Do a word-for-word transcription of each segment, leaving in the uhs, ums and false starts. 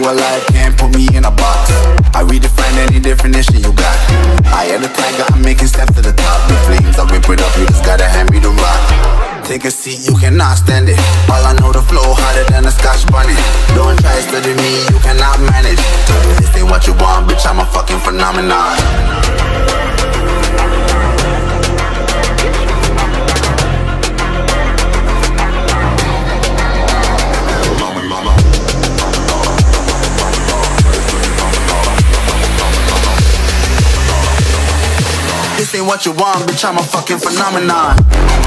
alive, can't put me in a box. I redefine any definition you got. I am the tiger, I'm making steps to the top. The flames, I rip it up, you just gotta hand me the rock. Take a seat, you cannot stand it. All I know, the flow harder than a Scotch bonnet. Don't try study me, you cannot manage. This ain't what you want, bitch, I'm a fucking phenomenon. This ain't what you want, bitch, I'm a fucking phenomenon.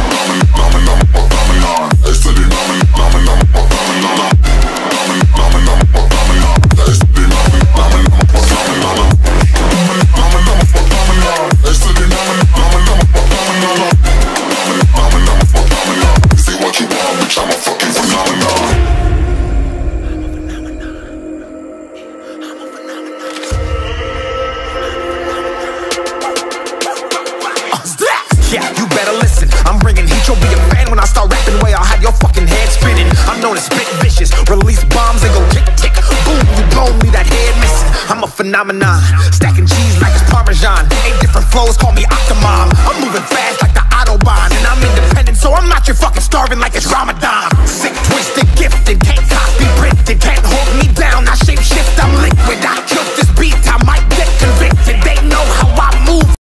Yeah, you better listen. I'm bringing heat, you'll be a fan when I start rapping. Way I'll have your fucking head spinning. I'm known as spit vicious, release bombs and go tick tick. Boom, you blown me that head missing. I'm a phenomenon, stacking cheese like it's Parmesan. Eight different flows, call me